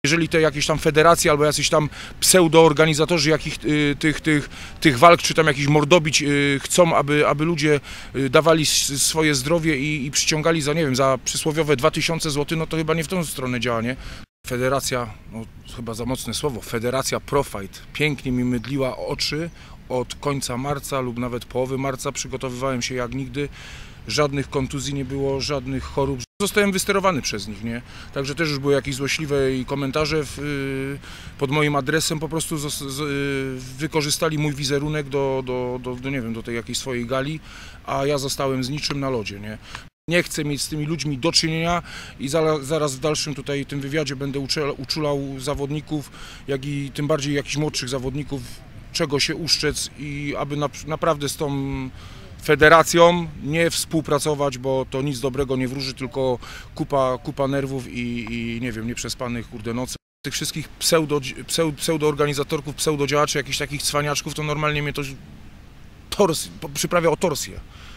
Jeżeli te jakieś tam federacje albo jacyś tam pseudoorganizatorzy tych walk, czy tam jakiś mordobić chcą, aby ludzie dawali swoje zdrowie i przyciągali za, nie wiem, za przysłowiowe 2000 zł, no to chyba nie w tą stronę działa, nie? Federacja, no chyba za mocne słowo, Federacja Profight pięknie mi mydliła oczy od końca marca lub nawet połowy marca. Przygotowywałem się jak nigdy, żadnych kontuzji nie było, żadnych chorób. Zostałem wysterowany przez nich, nie? Także też już były jakieś złośliwe komentarze pod moim adresem, po prostu wykorzystali mój wizerunek nie wiem, do tej jakiejś swojej gali, a ja zostałem z niczym na lodzie, nie? Nie chcę mieć z tymi ludźmi do czynienia i zaraz w dalszym tutaj tym wywiadzie będę uczulał zawodników, jak i tym bardziej jakichś młodszych zawodników, czego się uszczec i aby naprawdę z tą federacją nie współpracować, bo to nic dobrego nie wróży, tylko kupa nerwów i nie wiem, nieprzespanych kurde nocy. Tych wszystkich pseudoorganizatorków, pseudodziałaczy, jakichś takich cwaniaczków, to normalnie mnie to przyprawia o torsję.